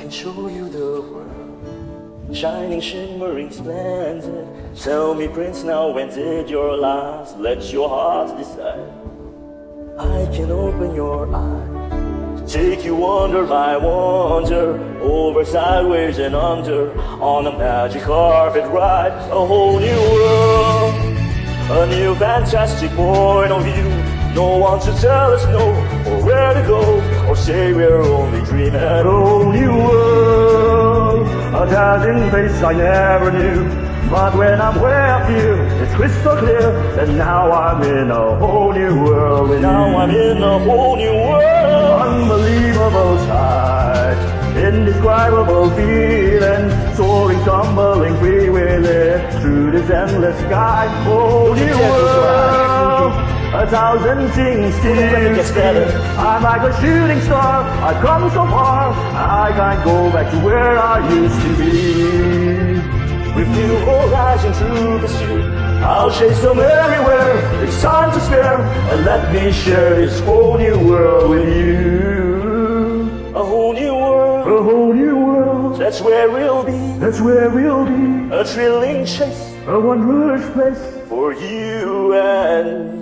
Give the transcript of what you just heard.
can show you the world, shining, shimmering, splendid. Tell me, Prince, now when did your last let your heart decide? I can open your eyes, take you wonder by wonder, over, sideways and under, on a magic carpet ride. A whole new world, a new fantastic point of view. No one to tell us no, or where to go, or say we're only dreaming. A whole new world, a thousand faces I never knew. But when I'm way up here, it's crystal clear that now I'm in a whole new world with now you. I'm in a whole new world. Unbelievable sight, indescribable feeling, soaring, tumbling, freewheeling through this endless sky. Whole new world, a thousand things to see. I'm like a shooting star, I've come so far, I can't go back to where I used to be. With new horizons to pursue, I'll chase them everywhere. It's time to spare, and let me share this whole new world with you. A whole new world, a whole new world. That's where we'll be, that's where we'll be. A thrilling chase, a wondrous place for you and me.